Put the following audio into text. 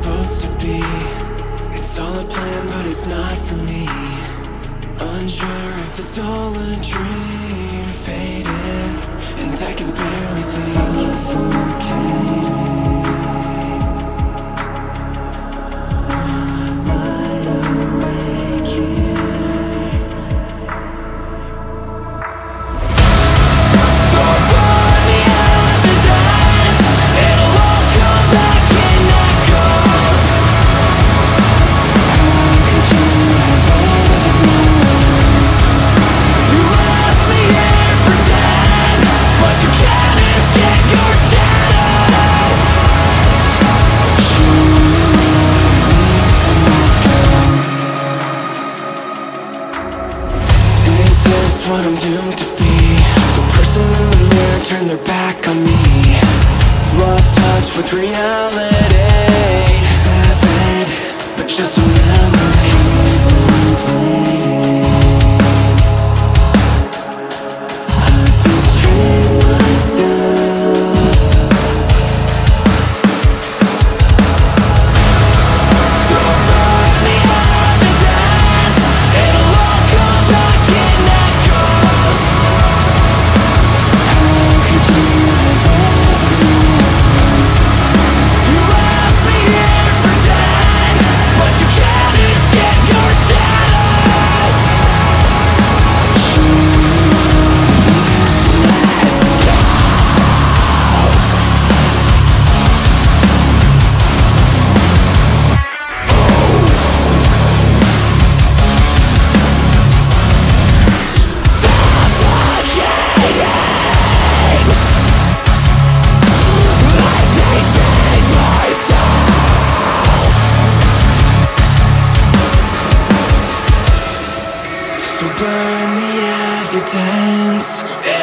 supposed to be. It's all a plan, but it's not for me. Unsure if it's all a dream, fading, and I can barely think. Suffocating. What I'm doomed to be. The person in the mirror turned their back on me. Lost touch with reality. Vivid, but just a memory. I've betrayed myself. So burn the evidence. It'll all come back in. So burn the evidence.